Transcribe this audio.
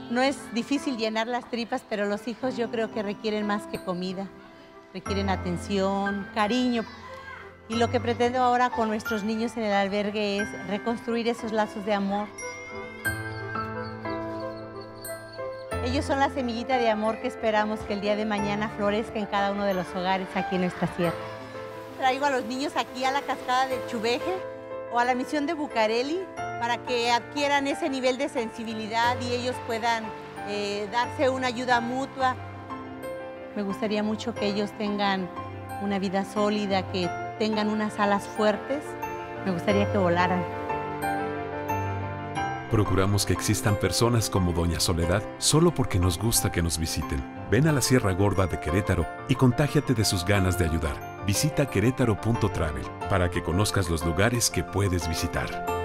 No es difícil llenar las tripas, pero los hijos yo creo que requieren más que comida. Requieren atención, cariño. Y lo que pretendo ahora con nuestros niños en el albergue es reconstruir esos lazos de amor. Ellos son la semillita de amor que esperamos que el día de mañana florezca en cada uno de los hogares aquí en nuestra sierra. Traigo a los niños aquí a la cascada de Chuveje o a la misión de Bucareli para que adquieran ese nivel de sensibilidad y ellos puedan darse una ayuda mutua. Me gustaría mucho que ellos tengan una vida sólida, que tengan unas alas fuertes. Me gustaría que volaran. Procuramos que existan personas como Doña Soledad solo porque nos gusta que nos visiten. Ven a la Sierra Gorda de Querétaro y contágiate de sus ganas de ayudar. Visita querétaro.travel para que conozcas los lugares que puedes visitar.